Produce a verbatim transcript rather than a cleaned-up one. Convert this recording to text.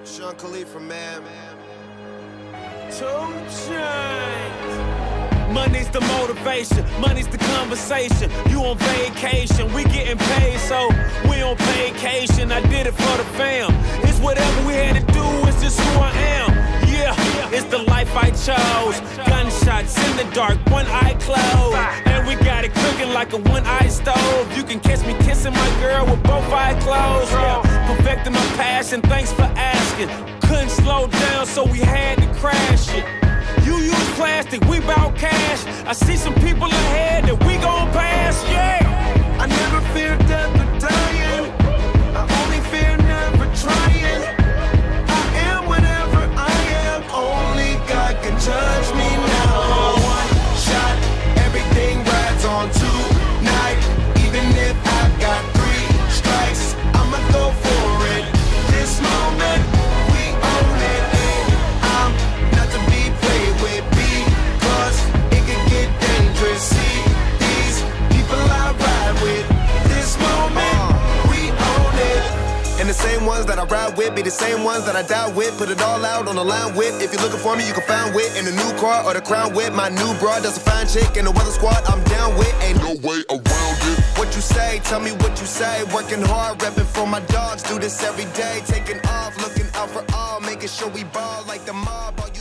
Sean Khalifa, man. Two Chainz. Money's the motivation, money's the conversation. You on vacation, we getting paid, so we on vacation. I did it for the fam. It's whatever we had to do, it's just who I am. Yeah, it's the life I chose. Gunshots in the dark, one eye closed. And we got it cooking like a one-eye stove. You can catch me kissing my girl with both eyes closed. Yeah, perfecting my passion, thanks for asking. Couldn't slow down, so we had to crash it. You use plastic, we bout cash. I see some people ahead that we gon' pass, yeah. I never fear death or dying. I only fear never trying. I am whatever I am. Only God can judge me now. One shot, everything rides on tonight. Even if I've got three strikes, I'ma go for it. This moment, we own it. And I'm not to be played with because it can get dangerous. See these people I ride with. This moment, we own it. And the same ones that I ride with be the same ones that I die with. Put it all out on the line with. If you're looking for me, you can find wit in the new car or the crown with. My new broad does a fine chick in the weather squad. I'm down with. Ain't no way around it. What you say? Tell me what you say. Working hard, repping for my dogs. Do this every day. Taking off, looking out for all, making sure we ball like the mob. All you